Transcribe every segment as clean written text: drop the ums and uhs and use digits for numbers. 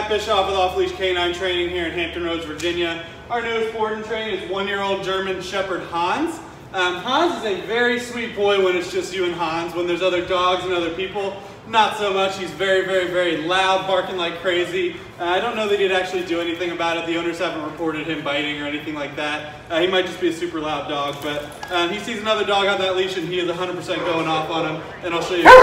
Matt Bischoff with Off Leash Canine Training here in Hampton Roads, Virginia. Our newest board and train is 1-year-old German Shepherd Hans. Hans is a very sweet boy when it's just you and Hans. When there's other dogs and other people, not so much. He's very, very, very loud, barking like crazy. I don't know that he'd actually do anything about it. The owners haven't reported him biting or anything like that. He might just be a super loud dog, but he sees another dog on that leash and he is 100% going off on him, and I'll show you.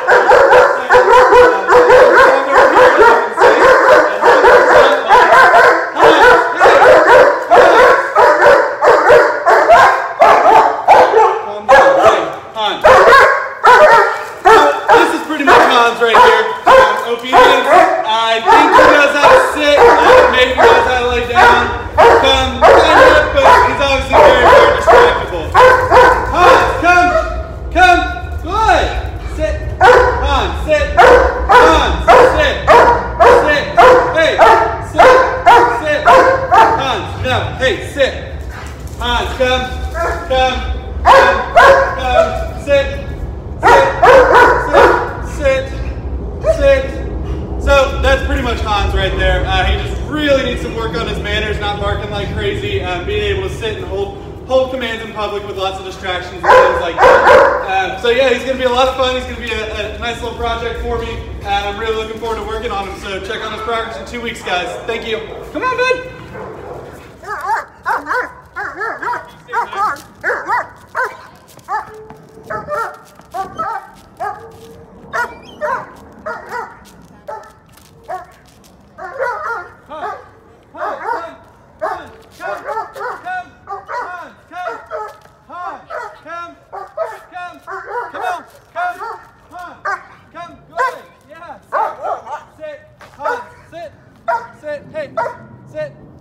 Right here. Obedience. I think he knows how to sit. Maybe he knows how to lay down. Come, kind of, but he's obviously very, very distractible. Hans, come. Good. Sit. Hans, sit. Hans, sit. Sit. Hey, sit. Hans, no. Hey, sit. Hans, come. Sit. So that's pretty much Hans right there. He just really needs some work on his manners, not barking like crazy, being able to sit and hold commands in public with lots of distractions and things like that. So yeah, he's going to be a lot of fun. He's going to be a nice little project for me, and I'm really looking forward to working on him. So check on his progress in 2 weeks, guys. Thank you. Come on, bud. Sit. Hey, sit.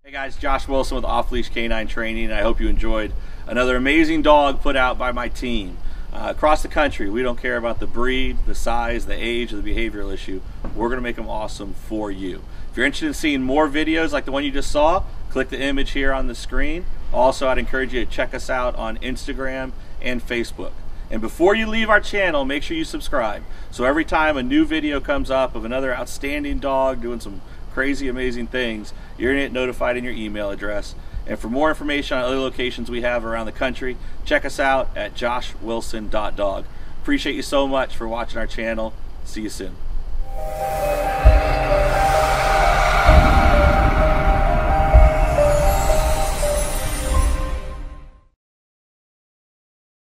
Hey guys, Josh Wilson with Off Leash Canine Training, and I hope you enjoyed another amazing dog put out by my team. Across the country, we don't care about the breed, the size, the age, or the behavioral issue. We're going to make them awesome for you. If you're interested in seeing more videos like the one you just saw, click the image here on the screen. Also, I'd encourage you to check us out on Instagram and Facebook. And before you leave our channel, make sure you subscribe. So every time a new video comes up of another outstanding dog doing some crazy, amazing things, you're going to get notified in your email address. And for more information on other locations we have around the country, check us out at joshwilson.dog. Appreciate you so much for watching our channel. See you soon.